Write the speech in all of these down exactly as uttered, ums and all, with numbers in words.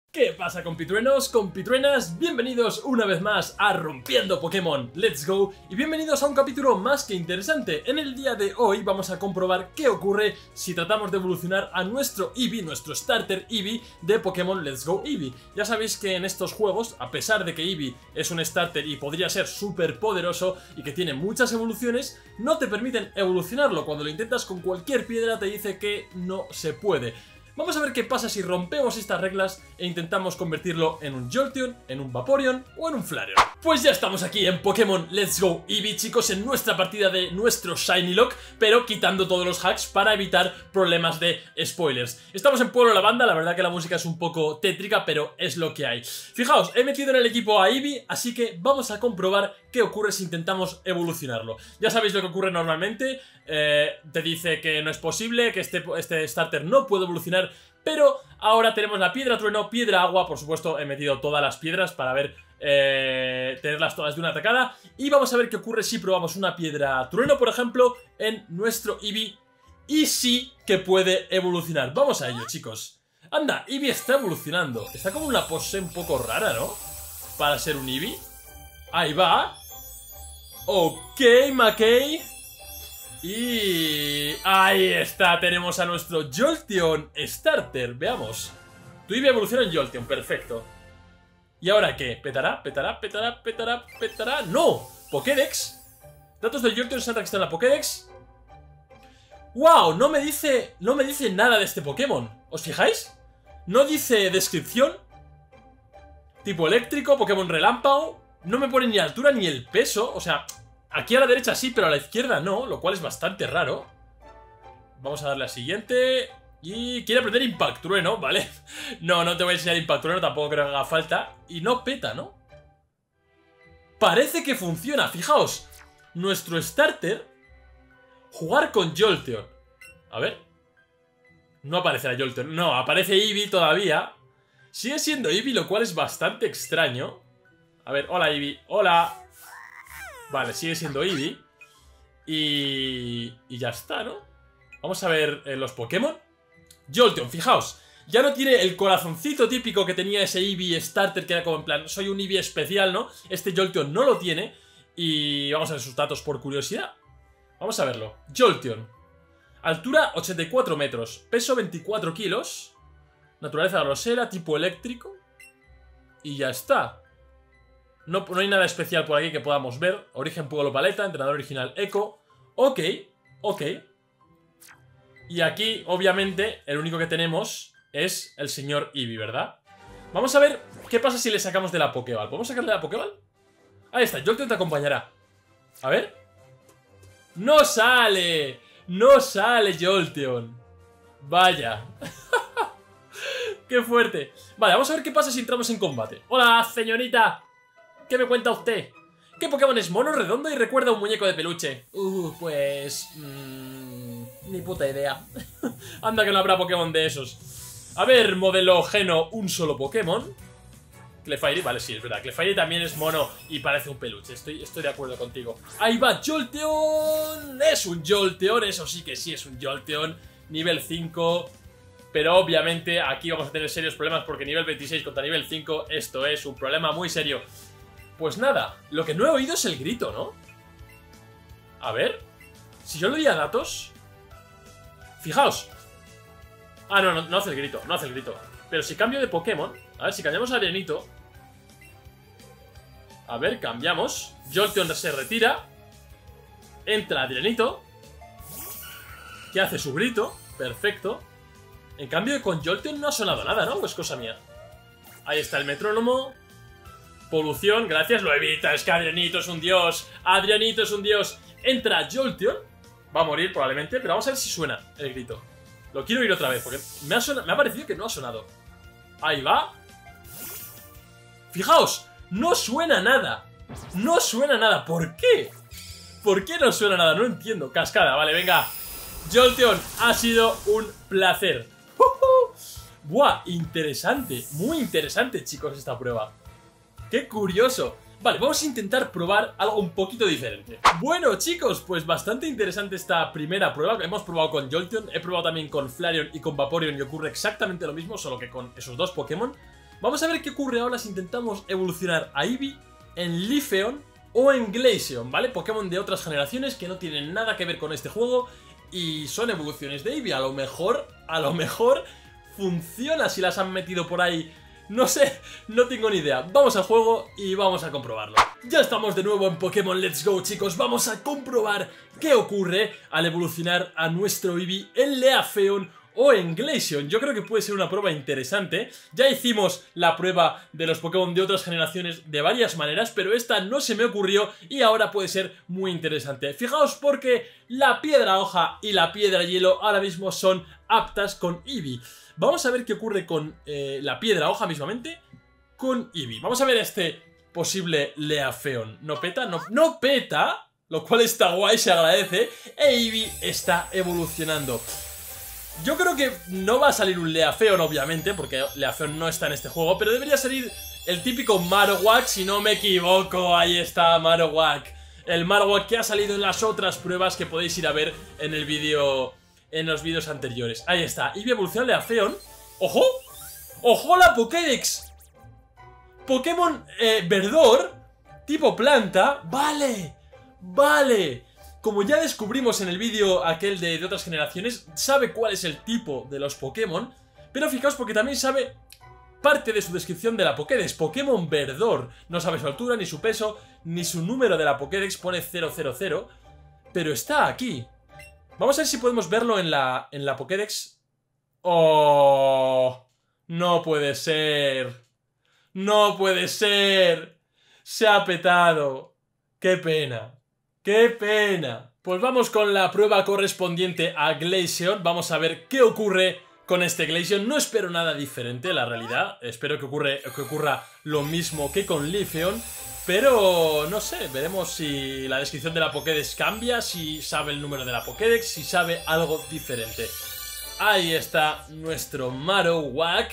¿Qué pasa, compitruenos, compitruenas? Bienvenidos una vez más a Rompiendo Pokémon Let's Go y bienvenidos a un capítulo más que interesante. En el día de hoy vamos a comprobar qué ocurre si tratamos de evolucionar a nuestro Eevee, nuestro starter Eevee de Pokémon Let's Go Eevee. Ya sabéis que en estos juegos, a pesar de que Eevee es un starter y podría ser súper poderoso y que tiene muchas evoluciones, no te permiten evolucionarlo. Cuando lo intentas con cualquier piedra te dice que no se puede. Vamos a ver qué pasa si rompemos estas reglas e intentamos convertirlo en un Jolteon, en un Vaporeon o en un Flareon. Pues ya estamos aquí en Pokémon Let's Go Eevee, chicos, en nuestra partida de nuestro Shiny Lock, pero quitando todos los hacks para evitar problemas de spoilers. Estamos en Pueblo Lavanda, la verdad que la música es un poco tétrica, pero es lo que hay. Fijaos, he metido en el equipo a Eevee, así que vamos a comprobar qué ocurre si intentamos evolucionarlo. Ya sabéis lo que ocurre normalmente, eh, te dice que no es posible, que este, este starter no puede evolucionar. Pero ahora tenemos la piedra trueno, piedra agua. Por supuesto he metido todas las piedras para ver eh, tenerlas todas de una atacada. Y vamos a ver qué ocurre si probamos una piedra trueno, por ejemplo, en nuestro Eevee. Y sí que puede evolucionar. Vamos a ello, chicos. Anda, Eevee está evolucionando. Está como una pose un poco rara, ¿no? Para ser un Eevee. Ahí va. Ok, Mackey. Y ahí está, tenemos a nuestro Jolteon Starter. Veamos. Tu Eevee evoluciona en Jolteon, perfecto. ¿Y ahora qué? ¿Petará? ¿Petará? ¿Petará? ¿Petará? ¿Petará? ¡No! ¿Pokédex? Datos del Jolteon se han registrado en la Pokédex. ¡Wow! No me dice. No me dice nada de este Pokémon. ¿Os fijáis? No dice descripción. Tipo eléctrico, Pokémon relámpago. No me pone ni la altura ni el peso. O sea, aquí a la derecha sí, pero a la izquierda no, lo cual es bastante raro. Vamos a darle a siguiente. Y quiere aprender Impact Trueno, ¿vale? No, no te voy a enseñar Impact Trueno, tampoco creo que haga falta. Y no peta, ¿no? Parece que funciona, fijaos. Nuestro starter. Jugar con Jolteon. A ver. No aparecerá Jolteon, no, aparece Eevee todavía. Sigue siendo Eevee, lo cual es bastante extraño. A ver, hola Eevee, hola. Vale, sigue siendo Eevee. Y... y ya está, ¿no? Vamos a ver eh, los Pokémon. Jolteon, fijaos. Ya no tiene el corazoncito típico que tenía ese Eevee starter, que era como en plan, soy un Eevee especial, ¿no? Este Jolteon no lo tiene. Y vamos a ver sus datos por curiosidad. Vamos a verlo. Jolteon. Altura ochenta y cuatro metros. Peso veinticuatro kilos. Naturaleza grosera, tipo eléctrico. Y ya está. No, no hay nada especial por aquí que podamos ver. Origen Pueblo Paleta, entrenador original Echo. Ok, ok. Y aquí, obviamente, el único que tenemos es el señor Eevee, ¿verdad? Vamos a ver qué pasa si le sacamos de la Pokéball. ¿Podemos sacarle de la Pokéball? Ahí está, Jolteon te acompañará. A ver. ¡No sale! ¡No sale Jolteon! Vaya. ¡Qué fuerte! Vale, vamos a ver qué pasa si entramos en combate. ¡Hola, señorita! ¿Qué me cuenta usted? ¿Qué Pokémon es mono, redondo y recuerda a un muñeco de peluche? Uh, pues... Mmm, ni puta idea. Anda que no habrá Pokémon de esos. A ver, modelo Geno, un solo Pokémon. Clefairy, vale, sí, es verdad. Clefairy también es mono y parece un peluche. Estoy, estoy de acuerdo contigo. Ahí va, Jolteon. Es un Jolteon, eso sí que sí es un Jolteon. Nivel cinco. Pero obviamente aquí vamos a tener serios problemas porque nivel veintiséis contra nivel cinco, esto es un problema muy serio. Pues nada, lo que no he oído es el grito, ¿no? A ver. Si yo le doy a datos. Fijaos. Ah, no, no, no hace el grito, no hace el grito. Pero si cambio de Pokémon. A ver, si cambiamos a Adrianito. A ver, cambiamos. Jolteon se retira. Entra Adrianito, que hace su grito. Perfecto. En cambio con Jolteon no ha sonado nada, ¿no? ¿O es cosa mía? Ahí está el metrónomo. Polución, gracias, lo evita. Es que Adrianito es un dios. Adrianito es un dios. Entra Jolteon. Va a morir probablemente, pero vamos a ver si suena el grito. Lo quiero oír otra vez, porque me ha, sonado, me ha parecido que no ha sonado. Ahí va. Fijaos, no suena nada. No suena nada, ¿por qué? ¿Por qué no suena nada? No entiendo. Cascada, vale, venga. Jolteon, ha sido un placer. ¡Uh -huh! Buah, interesante. Muy interesante, chicos, esta prueba. ¡Qué curioso! Vale, vamos a intentar probar algo un poquito diferente. Bueno, chicos, pues bastante interesante esta primera prueba. Hemos probado con Jolteon, he probado también con Flareon y con Vaporeon y ocurre exactamente lo mismo, solo que con esos dos Pokémon. Vamos a ver qué ocurre ahora si intentamos evolucionar a Eevee en Leafeon o en Glaceon, ¿vale? Pokémon de otras generaciones que no tienen nada que ver con este juego y son evoluciones de Eevee. A lo mejor, a lo mejor funciona si las han metido por ahí. No sé, no tengo ni idea. Vamos al juego y vamos a comprobarlo. Ya estamos de nuevo en Pokémon Let's Go, chicos. Vamos a comprobar qué ocurre al evolucionar a nuestro Eevee en Leafeon o en Glaceon. Yo creo que puede ser una prueba interesante. Ya hicimos la prueba de los Pokémon de otras generaciones de varias maneras, pero esta no se me ocurrió y ahora puede ser muy interesante. Fijaos porque la piedra hoja y la piedra hielo ahora mismo son aptas con Eevee. Vamos a ver qué ocurre con eh, la piedra hoja mismamente con Eevee. Vamos a ver este posible Leafeon. ¿No peta? No, no peta, lo cual está guay, se agradece. E Eevee está evolucionando. Yo creo que no va a salir un Leafeon, obviamente, porque Leafeon no está en este juego, pero debería salir el típico Marowak, si no me equivoco. Ahí está Marowak. El Marowak que ha salido en las otras pruebas que podéis ir a ver en el vídeo... en los vídeos anteriores. Ahí está, Eevee evoluciona Leafeon. ¡Ojo! ¡Ojo la Pokédex! Pokémon eh, verdor, tipo planta. ¡Vale! ¡Vale! Como ya descubrimos en el vídeo aquel de, de otras generaciones, sabe cuál es el tipo de los Pokémon. Pero fijaos porque también sabe parte de su descripción de la Pokédex. Pokémon verdor. No sabe su altura, ni su peso, ni su número de la Pokédex. Pone cero cero cero. Pero está aquí. Vamos a ver si podemos verlo en la, en la Pokédex. ¡Oh! No puede ser. No puede ser. Se ha petado. ¡Qué pena! ¡Qué pena! Pues vamos con la prueba correspondiente a Glaceon. Vamos a ver qué ocurre con este Glaceon. No espero nada diferente, la realidad. Espero que, ocurre, que ocurra lo mismo que con Leafeon. Pero no sé, veremos si la descripción de la Pokédex cambia, si sabe el número de la Pokédex, si sabe algo diferente. Ahí está nuestro Marowak.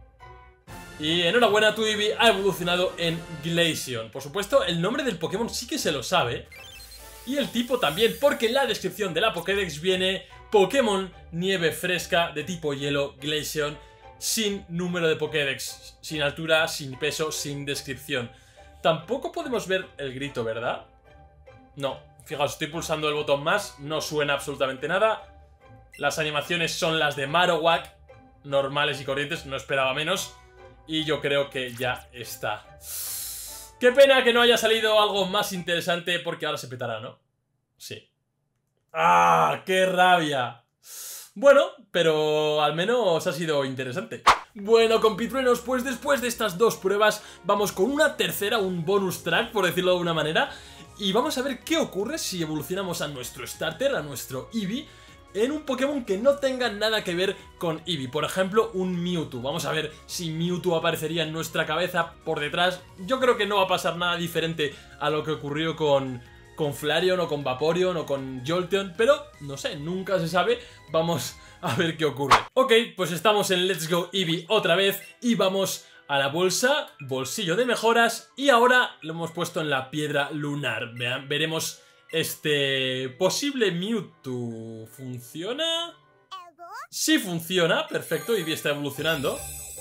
Y enhorabuena, tu Eevee ha evolucionado en Glaceon. Por supuesto, el nombre del Pokémon sí que se lo sabe. Y el tipo también, porque en la descripción de la Pokédex viene Pokémon nieve fresca de tipo hielo Glaceon, sin número de Pokédex, sin altura, sin peso, sin descripción. Tampoco podemos ver el grito, ¿verdad? No, fijaos, estoy pulsando el botón más, no suena absolutamente nada. Las animaciones son las de Marowak, normales y corrientes, no esperaba menos. Y yo creo que ya está. Qué pena que no haya salido algo más interesante, porque ahora se petará, ¿no? Sí. ¡Ah! ¡Qué rabia! Bueno, pero al menos ha sido interesante. Bueno, compitruenos, pues después de estas dos pruebas vamos con una tercera, un bonus track, por decirlo de alguna manera. Y vamos a ver qué ocurre si evolucionamos a nuestro starter, a nuestro Eevee, en un Pokémon que no tenga nada que ver con Eevee. Por ejemplo, un Mewtwo. Vamos a ver si Mewtwo aparecería en nuestra cabeza por detrás. Yo creo que no va a pasar nada diferente a lo que ocurrió con... con Flareon o con Vaporeon o con Jolteon, pero no sé, nunca se sabe. Vamos a ver qué ocurre. Ok, pues estamos en Let's Go Eevee otra vez y vamos a la bolsa, bolsillo de mejoras, y ahora lo hemos puesto en la piedra lunar. Vean, veremos este posible Mewtwo. ¿Funciona? Sí funciona, perfecto, Eevee está evolucionando.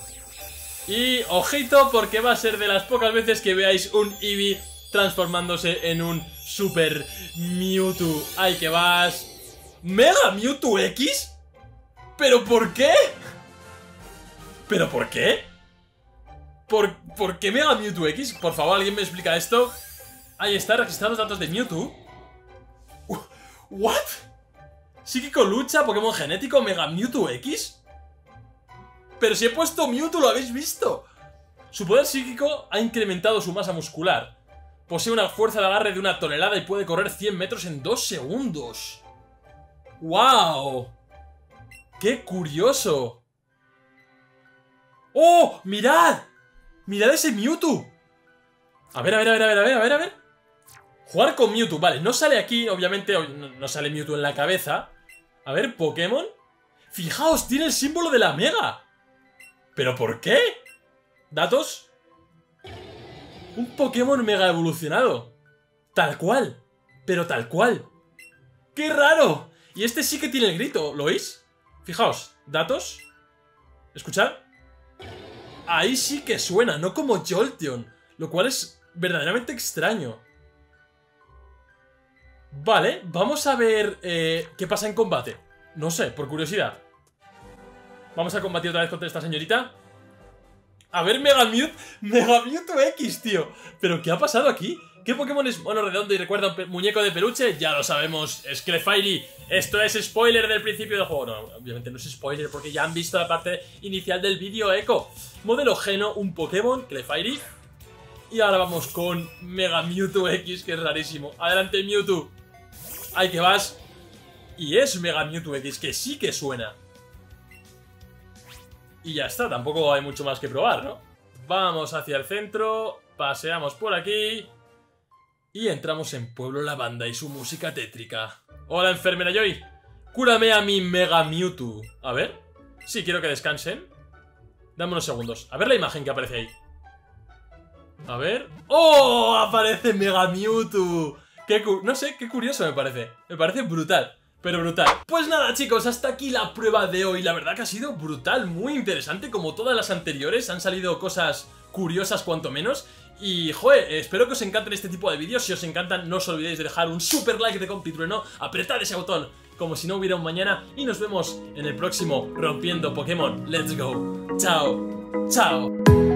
Y ojito porque va a ser de las pocas veces que veáis un Eevee transformándose en un Super Mewtwo. ¡Ay, que vas! ¿Mega Mewtwo X? ¿Pero por qué? ¿Pero por qué? ¿Por, ¿Por qué Mega Mewtwo X? Por favor, ¿alguien me explica esto? Ahí está, registrar los datos de Mewtwo. Uh, ¿What? ¿Psíquico lucha? ¿Pokémon genético? ¿Mega Mewtwo X? Pero si he puesto Mewtwo, ¿lo habéis visto? Su poder psíquico ha incrementado su masa muscular. Posee una fuerza de agarre de una tonelada y puede correr cien metros en dos segundos. ¡Wow! ¡Qué curioso! ¡Oh! ¡Mirad! ¡Mirad ese Mewtwo! A ver, a ver, a ver, a ver, a ver, a ver, a ver. Jugar con Mewtwo, vale, no sale aquí, obviamente, no sale Mewtwo en la cabeza. A ver, Pokémon. Fijaos, tiene el símbolo de la Mega. ¿Pero por qué? ¿Datos? Un Pokémon mega evolucionado. Tal cual. Pero tal cual. ¡Qué raro! Y este sí que tiene el grito, ¿lo oís? Fijaos, datos. Escuchad. ahí sí que suena, no como Jolteon, lo cual es verdaderamente extraño. Vale, vamos a ver eh, qué pasa en combate. No sé, por curiosidad. Vamos a combatir otra vez contra esta señorita. A ver, Mega Mewtwo, Mega Mewtwo X, tío. ¿Pero qué ha pasado aquí? ¿Qué Pokémon es mono redondo y recuerda un muñeco de peluche? Ya lo sabemos, es Clefairy. Esto es spoiler del principio del juego. No, obviamente no es spoiler porque ya han visto la parte inicial del vídeo, Eco. Modelo Geno, un Pokémon, Clefairy. Y ahora vamos con Mega Mewtwo X, que es rarísimo. Adelante, Mewtwo. Ahí que vas. Y es Mega Mewtwo X, que sí que suena. Y ya está, tampoco hay mucho más que probar, ¿no? Vamos hacia el centro, paseamos por aquí y entramos en Pueblo Lavanda y su música tétrica. Hola, enfermera Joy. Cúrame a mi Mega Mewtwo. A ver. Sí, quiero que descansen. Dame unos segundos. A ver la imagen que aparece ahí. A ver. ¡Oh! Aparece Mega Mewtwo. Qué no sé, qué curioso me parece. Me parece brutal. Pero brutal. Pues nada, chicos, hasta aquí la prueba de hoy. La verdad que ha sido brutal, muy interesante. Como todas las anteriores, han salido cosas curiosas cuanto menos. Y, joder, espero que os encanten este tipo de vídeos. Si os encantan, no os olvidéis de dejar un super like de compitrueno. Apretad ese botón como si no hubiera un mañana. Y nos vemos en el próximo Rompiendo Pokémon. Let's go. Chao. Chao.